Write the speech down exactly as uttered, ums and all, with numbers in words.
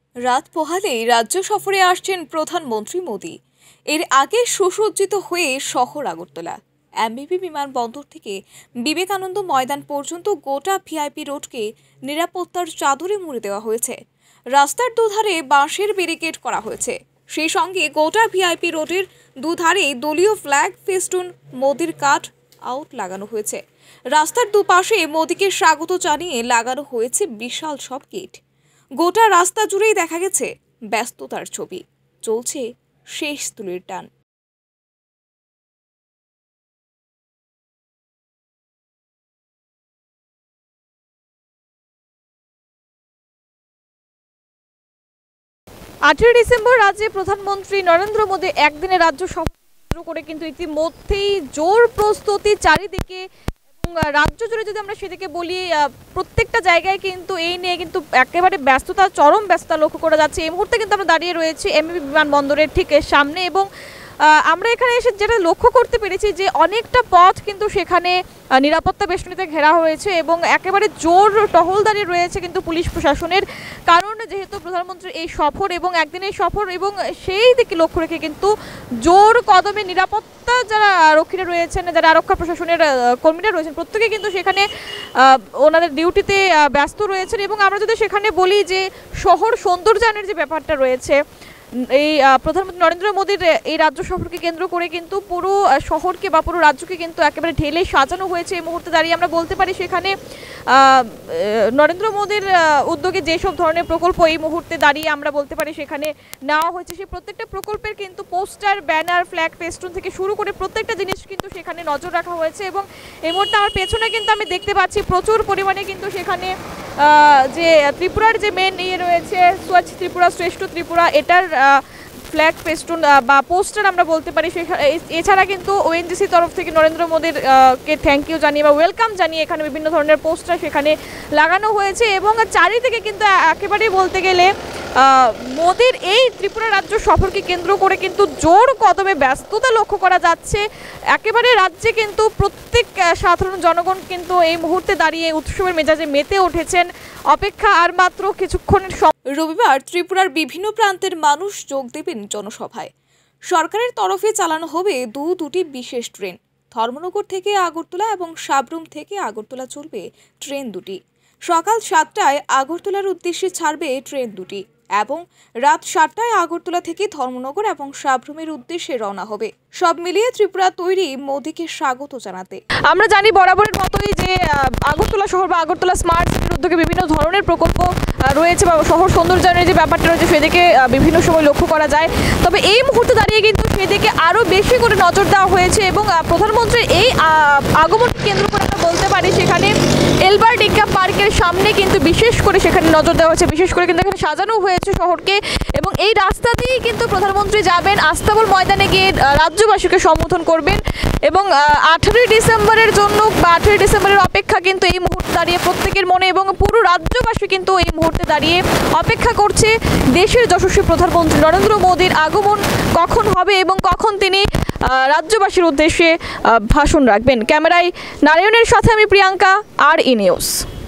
রাত পোহালেই রাজ্য সফরে আসছেন প্রধানমন্ত্রী মোদি। এর আগে সুসজ্জিত হয়ে শহর আগরতলা এমবিবি বিমানবন্দর থেকে বিবেকানন্দ ময়দান পর্যন্ত গোটা ভিআইপি রোডকে নিরাপত্তার চাদরে মুড়ে দেওয়া হয়েছে। রাস্তার দুধারে বাঁশের ব্যারিকেড করা হয়েছে। সেই সঙ্গে গোটা ভিআইপি রোডের দুধারে দলীয় ফ্ল্যাগ ফেস্টুন মোদির কাট আউট লাগানো হয়েছে। রাস্তার দুপাশে মোদিকে স্বাগত জানিয়ে লাগানো হয়েছে বিশাল সব গেট। গোটা রাস্তা জুড়েই দেখা গেছে ব্যস্ততার ছবি, চলছে শেষ তুলির টান। আঠারোই ডিসেম্বর রাজ্যে প্রধানমন্ত্রী নরেন্দ্র মোদী একদিনে রাজ্য সফর করে কিন্তু ইতিমধ্যেই জোর প্রস্তুতি চারিদিকে, এবং রাজ্য জুড়ে যদি আমরা সেদিকে বলি প্রত্যেকটা জায়গায় কিন্তু এই নিয়ে কিন্তু একেবারে ব্যস্ততা, চরম ব্যস্ততা লক্ষ্য করা যাচ্ছে। এই মুহূর্তে কিন্তু আমরা দাঁড়িয়ে রয়েছি এমবিবি বিমানবন্দরের ঠিক সামনে, এবং আমরা এখানে এসে যেটা লক্ষ্য করতে পেরেছি যে অনেকটা পথ কিন্তু সেখানে নিরাপত্তা বেষ্টনীতে ঘেরা হয়েছে এবং একেবারে জোর টহলদারি রয়েছে কিন্তু পুলিশ প্রশাসনের। কারণ যেহেতু প্রধানমন্ত্রীর এই সফর এবং একদিনের সফর, এবং সেই দিকে লক্ষ্য রেখে কিন্তু জোর কদমে নিরাপত্তা যারা রক্ষীরা রয়েছেন, যারা আরক্ষা প্রশাসনের কর্মীরা রয়েছেন, প্রত্যেকে কিন্তু সেখানে ওনাদের ডিউটিতে ব্যস্ত রয়েছেন। এবং আমরা যদি সেখানে বলি যে শহর সৌন্দর্যায়নের যে ব্যাপারটা রয়েছে, এই প্রধানমন্ত্রী নরেন্দ্র মোদীর এই রাজ্য সফরকে কেন্দ্র করে কিন্তু পুরো শহরকে বা পুরো রাজ্যকে কিন্তু একেবারে ঢেলে সাজানো হয়েছে। এই মুহূর্তে দাঁড়িয়ে আমরা বলতে পারি সেখানে নরেন্দ্র মোদীর উদ্যোগে যেসব ধরনের প্রকল্প এই মুহূর্তে দাঁড়িয়ে আমরা বলতে পারি সেখানে নেওয়া হয়েছে, সেই প্রত্যেকটা প্রকল্পের কিন্তু পোস্টার, ব্যানার, ফ্ল্যাগ ফেস্টুন থেকে শুরু করে প্রত্যেকটা জিনিস কিন্তু সেখানে নজর রাখা হয়েছে। এবং এই মুহূর্তে আমার পেছনে কিন্তু আমি দেখতে পাচ্ছি প্রচুর পরিমাণে কিন্তু সেখানে যে ত্রিপুরার যে মেন ইয়ে রয়েছে, স্বচ্ছ ত্রিপুরা, শ্রেষ্ঠ ত্রিপুরা, এটার ফ্ল্যাগ ফেস্টুন বা পোস্টার আমরা বলতে পারি। এছাড়া কিন্তু ওএনজিসি তরফ থেকে নরেন্দ্র মোদীর কে থ্যাংক ইউ জানিয়ে বা ওয়েলকাম জানিয়ে এখানে বিভিন্ন ধরনের পোস্টার সেখানে লাগানো হয়েছে। এবং চারিদিকে কিন্তু একেবারেই বলতে গেলে মোদীর এই ত্রিপুরা রাজ্য সফরকে কেন্দ্র করে কিন্তু জোর কদমে ব্যস্ততা লক্ষ্য করা যাচ্ছে। একেবারে রাজ্যে কিন্তু প্রত্যেক সাধারণ জনগণ কিন্তু এই মুহূর্তে দাঁড়িয়ে উৎসবের মেজাজে মেতে উঠেছেন। অপেক্ষা আর মাত্র কিছুক্ষণের। রবিবার ত্রিপুরার বিভিন্ন প্রান্তের মানুষ যোগ দেবেন জনসভায়। সরকারের তরফে চালানো হবে দু দুটি বিশেষ ট্রেন। ধর্মনগর থেকে আগরতলা এবং সাবরুম থেকে আগরতলা চলবে ট্রেন দুটি। সকাল সাতটায় আগরতলার উদ্দেশ্যে ছাড়বে ট্রেন দুটি এবং রাত সাতটায় আগরতলা থেকে ধর্মনগর এবং সাবরুমের উদ্দেশ্যে রওনা হবে। সব মিলিয়ে ত্রিপুরা তৈরি মোদীকে স্বাগত জানাতে। আমরা জানি বরাবরের মতোই যে আগরতলা শহর বা আগরতলা স্মার্ট সিটির উদ্যোগে বিভিন্ন ধরনের প্রকল্প রয়েছে বা শহর সৌন্দর্যায়নের যে ব্যাপারটা রয়েছে সেদিকে বিভিন্ন সময় লক্ষ্য করা যায়। তবে এই মুহূর্তে দাঁড়িয়ে কিন্তু সেদিকে আরও বেশি করে নজর দেওয়া হয়েছে এবং প্রধানমন্ত্রীর এই আগমন কেন্দ্র করে আমরা বলতে পারি সেখানে এলবার্ট ইকা পার্কের সামনে কিন্তু বিশেষ করে সেখানে নজর দেওয়া হয়েছে। বিশেষ করে কিন্তু এখানে সাজানো হয়েছে শহরকে, এবং এই রাস্তা দিয়েই কিন্তু প্রধানমন্ত্রী যাবেন, আস্তাবল ময়দানে গিয়ে রাজ্যবাসীকে সম্বোধন করবেন। এবং আঠারোই ডিসেম্বরের জন্য বা আঠারোই ডিসেম্বরের অপেক্ষা কিন্তু এই মুহূর্তে দাঁড়িয়ে প্রত্যেকের মনে, এবং পুরো রাজ্যবাসী কিন্তু এই মুহূর্তে দাঁড়িয়ে অপেক্ষা করছে দেশের যশস্বী প্রধানমন্ত্রী নরেন্দ্র মোদীর আগমন কখন হবে এবং কখন তিনি রাজ্যবাসীর উদ্দেশ্যে ভাষণ রাখবেন। ক্যামেরায় নারায়ণের সাথে আমি প্রিয়াঙ্কা, আর ই নিউজ।